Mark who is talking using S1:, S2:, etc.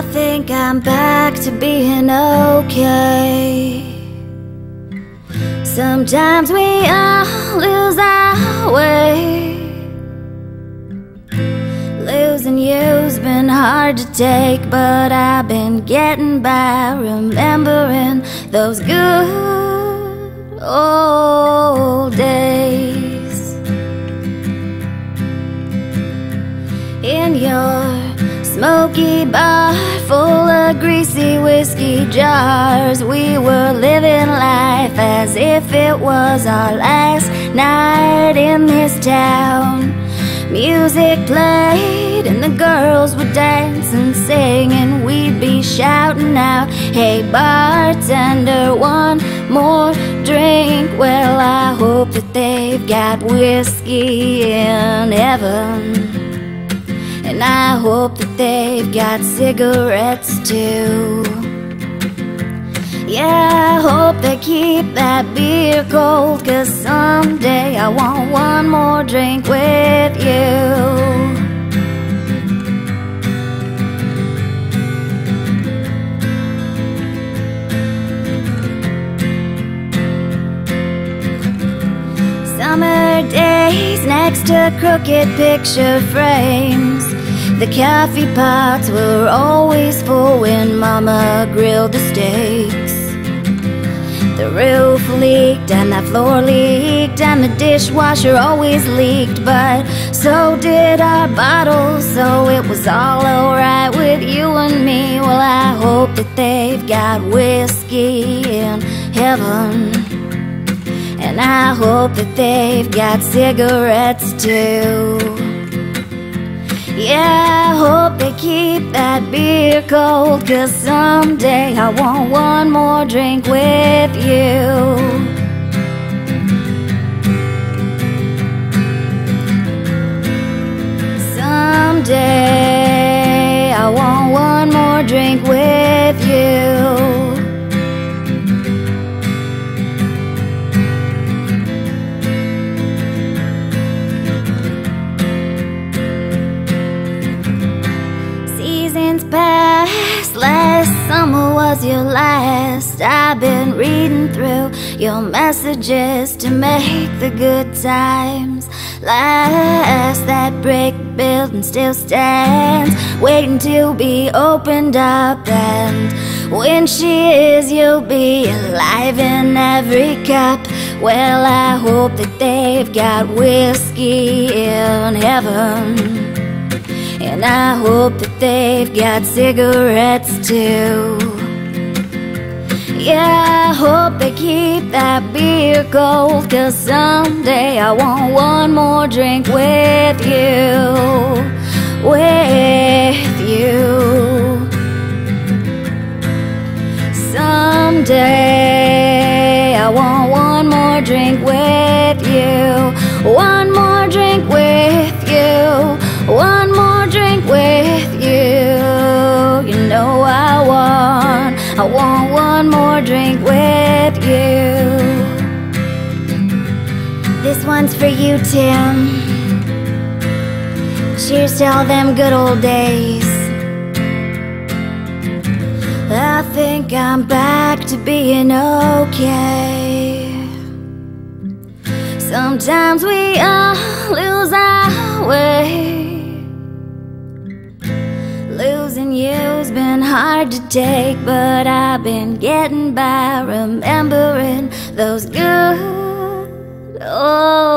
S1: I think I'm back to being okay. Sometimes we all lose our way. Losing you's been hard to take, but I've been getting by, remembering those good old days. In your smoky bar full of greasy whiskey jars, we were living life as if it was our last night in this town. Music played and the girls would dance and sing, and we'd be shouting out, "Hey bartender, one more drink." Well, I hope that they've got whiskey in heaven, and I hope that they've got cigarettes too. Yeah, I hope they keep that beer cold, 'cause someday I want one more drink with you. Summer days next to crooked picture frames, the coffee pots were always full when Mama grilled the steaks. The roof leaked and the floor leaked and the dishwasher always leaked, but so did our bottles, so it was all alright with you and me. Well, I hope that they've got whiskey in heaven, and I hope that they've got cigarettes too. Yeah, I hope they keep that beer cold, 'cause someday I want one more drink with you. Someday I want one more drink with you. Past, last summer was your last. I've been reading through your messages to make the good times last. That brick building still stands, waiting to be opened up, and when she is, you'll be alive in every cup. Well, I hope that they've got whiskey in heaven, and I hope that they've got cigarettes too. Yeah, I hope they keep that beer cold, 'cause someday I want one more drink with you. With you. Someday I want one more drink with you. One more drink with you. One more drink with you. You know I want one more drink with you. This one's for you, Tim. Cheers to all them good old days. I think I'm back to being okay. Sometimes we all lose our way. Losing you's been hard to take, but I've been getting by, remembering those good old